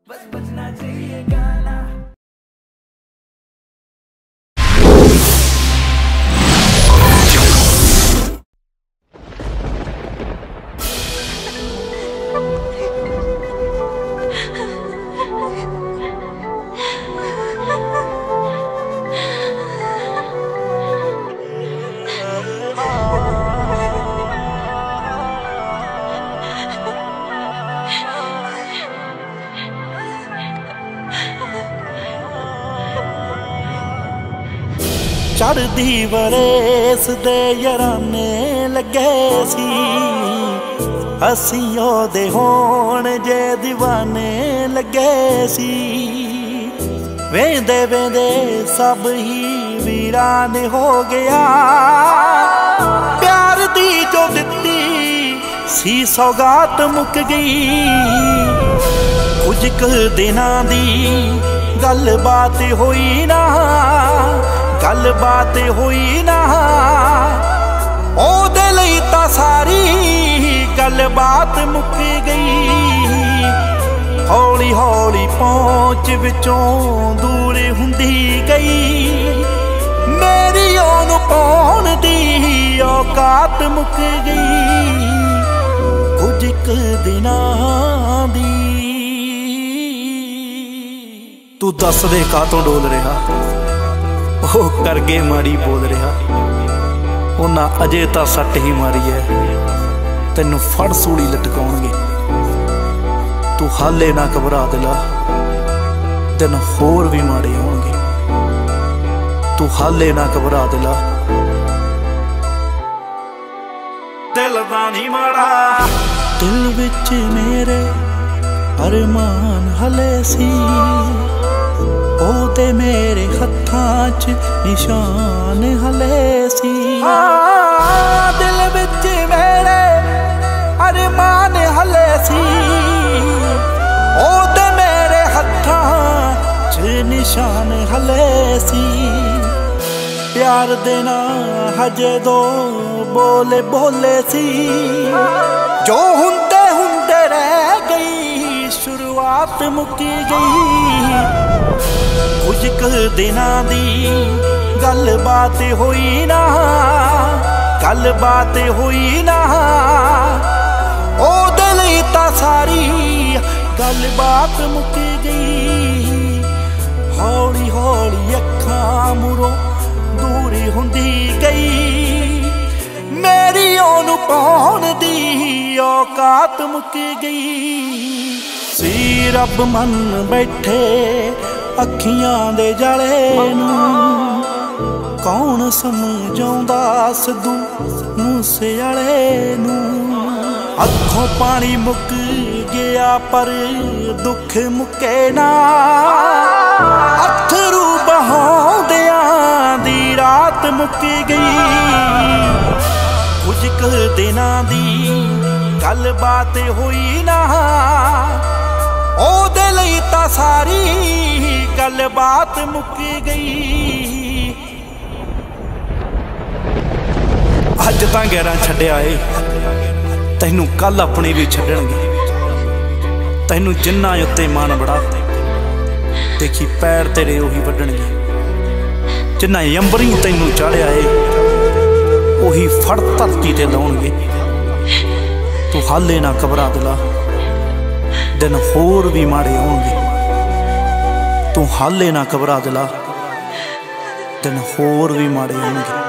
बस बजना चाहिए गाना। चढ़दी वरेस दे याराने लगे सी, असी ओदे होण जे दीवाने लगे सी। वेंदे वेंदे सब ही वीरान हो गया, प्यार दी जो दित्ती सी सौगात मुक गई। कुछ क दिनां दी गल बात होई ना, गल बात होई ना, ओदे लई तां सारी गल बात मुक गई। हौली हौली पहुंच विचों दूर हुंदी गई, मेरी ओनू पाउण दी औकात मुक गई। कुछ क दिनां दी तू दस दे कातों डोल रहा, ओ करगे माड़ी बोल रहा। उन्हां अजे तां सट ही मारी है, तैनू फड़ सूली लटकाउणगे। तू हाले ना घबरा दिला, दिन होर भी माड़े आउणगे। तू हाले ना घबरा दिला, दिल दा नहीं माड़ा। दिल विच मेरे अरमान हले सी, ओदे मेरे हत्थां च निशान हले सी। दिल विच मेरे अरमान हले सी, ओदे मेरे हत्थां च निशान हले सी। प्यार देना हजे दो बोले बोले सी, जो हुंदे हुंदे रह गई शुरुआत मुकी गई। कुछ क दिनां दी गल बात होई ना, गल बात होई ना, ओदे लई तां सारी गल बात मुक गई। हौली हौली अखां मुरों दूरी हुंदी गई, मेरी ओनू पाउण दी औकात मुक गई। सी रब मन बैठे अखियां दे जाले नूं, कौन समझाउंदा सिद्धू मूसेवाले नूं। अखों पानी मुक गया पर दुख मुके ना, अथरू बहाउंदियां दी रात मुक गई। कुछ क दिनां दी गल बात होई ना, ओदे लई तां सारी गल बात मुक गई। अज तां 11 छड्डिया ए, तैनू कल अपने भी छड्डणगे। तैनू जिन्ना उत्ते मन बड़ा, देखी पैर तेरे उही वड्डणगे। जिन्ना अंबरी तैनू चाढ़िया ए, उही फड़ धरती ते लाउणगे। तू हाले ना घबरा दिला, दिन होर भी माड़े आउणगे। तू हाले ना घबरा दिला, दिन होर भी माड़े आउणगे।